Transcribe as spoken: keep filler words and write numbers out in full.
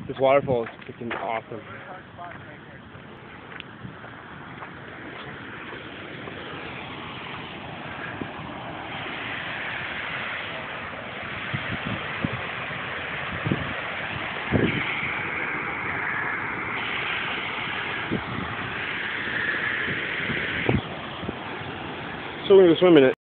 This waterfall is freaking awesome. So we're gonna swim in it.